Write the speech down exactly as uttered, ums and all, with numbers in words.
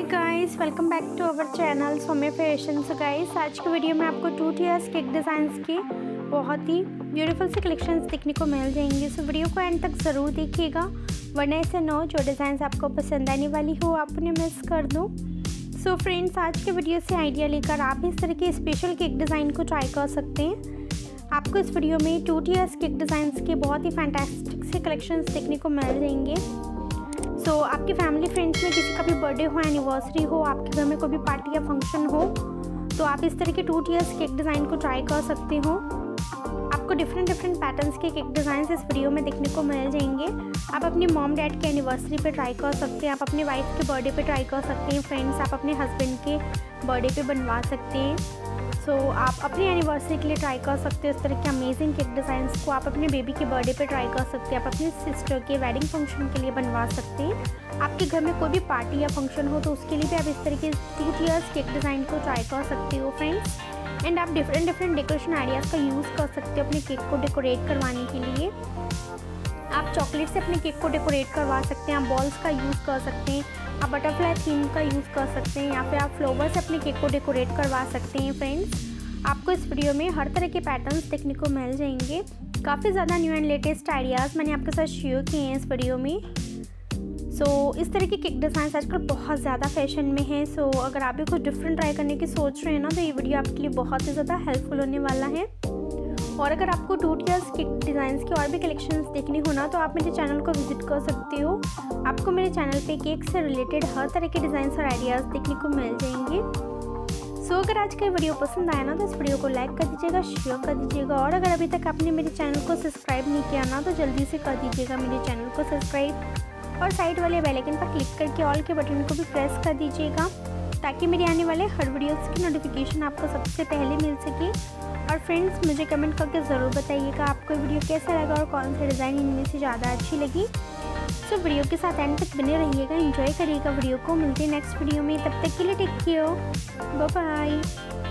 Guys, welcome back to our channel some fashion. So guys, आज की video में आपको टू टीयर्स केक डिज़ाइंस के बहुत ही ब्यूटीफुल से कलेक्शंस देखने को मिल जाएंगे। सो वीडियो को एंड तक ज़रूर देखिएगा, वरना ऐसे नो जो डिज़ाइंस आपको पसंद आने वाली हो आप उन्हें मिस कर दो। सो फ्रेंड्स, आज के वीडियो से आइडिया लेकर आप इस तरह के स्पेशल केक डिज़ाइन को ट्राई कर सकते हैं। आपको इस वीडियो में टू टीयर्स केक डिज़ाइंस के बहुत ही फैंटास्टिक से कलेक्शंस देखने को मिल जाएंगे। सो so, आपके फैमिली फ्रेंड्स में किसी का भी बर्थडे हो, एनिवर्सरी हो, आपके घर में कोई भी पार्टी या फंक्शन हो, तो आप इस तरह के टू टीयर्स केक डिज़ाइन को ट्राई कर सकते हो। आपको डिफरेंट डिफरेंट पैटर्न्स के केक डिज़ाइंस इस वीडियो में देखने को मिल जाएंगे। आप अपनी मॉम डैड के एनिवर्सरी पे ट्राई कर सकते हैं, आप अपने वाइफ के बर्थडे पे ट्राई कर सकते हैं, फ्रेंड्स आप अपने हस्बैंड के बर्थडे पे बनवा सकते हैं। सो so, आप अपनी एनिवर्सरी के लिए ट्राई कर सकते हो इस तरह के अमेजिंग केक डिज़ाइंस को। आप अपने बेबी के बर्थडे पे ट्राई कर सकते हैं, आप अपनी सिस्टर के वेडिंग फंक्शन के लिए बनवा सकते हैं। आपके घर में कोई भी पार्टी या फंक्शन हो तो उसके लिए भी आप इस तरह के टू टीयर्स केक डिज़ाइन को ट्राई कर सकते हो फ्रेंड्स। एंड आप डिफरेंट डिफरेंट डेकोरेशन आइडियाज़ का यूज़ कर सकते हो अपने केक को डेकोरेट करवाने के लिए। आप चॉकलेट से अपने केक को डेकोरेट करवा सकते हैं, आप बॉल्स का यूज़ कर सकते हैं, आप बटरफ्लाई थीम का यूज़ कर सकते हैं, या फिर आप फ्लावर से अपने केक को डेकोरेट करवा सकते हैं फ्रेंड्स। आपको इस वीडियो में हर तरह के पैटर्न्स देखने को मिल जाएंगे। काफ़ी ज़्यादा न्यू एंड लेटेस्ट आइडियाज़ मैंने आपके साथ शेयर किए हैं इस वीडियो में। सो so, इस तरह के केक डिज़ाइंस आजकल बहुत ज़्यादा फैशन में है। सो so, अगर आप भी कुछ डिफरेंट ट्राई करने की सोच रहे हैं ना, तो ये वीडियो आपके लिए बहुत ही ज़्यादा हेल्पफुल होने वाला है। और अगर आपको टू टीयर्स केक डिज़ाइंस के और भी कलेक्शंस देखने हो ना, तो आप मेरे चैनल को विजिट कर सकते हो। आपको मेरे चैनल पे केक से रिलेटेड हर तरह के डिज़ाइंस और आइडियाज़ देखने को मिल जाएंगे। सो so, अगर आज का वीडियो पसंद आया ना, तो इस वीडियो को लाइक कर दीजिएगा, शेयर कर दीजिएगा, और अगर अभी तक आपने मेरे चैनल को सब्सक्राइब नहीं किया ना, तो जल्दी से कर दीजिएगा मेरे चैनल को सब्सक्राइब, और साइड वाले बेल आइकन पर क्लिक करके ऑल के बटन को भी प्रेस कर दीजिएगा, ताकि मेरे आने वाले हर वीडियोज़ की नोटिफिकेशन आपको सबसे पहले मिल सके। और फ्रेंड्स, मुझे कमेंट करके ज़रूर बताइएगा आपको वीडियो कैसा लगा और कौन सा डिज़ाइन इनमें से ज़्यादा अच्छी लगी। सो so, वीडियो के साथ एंड तक बने रहिएगा, एंजॉय करिएगा वीडियो को। मिलते हैं नेक्स्ट वीडियो में, तब तक के लिए टेक केयर, बाय बाय।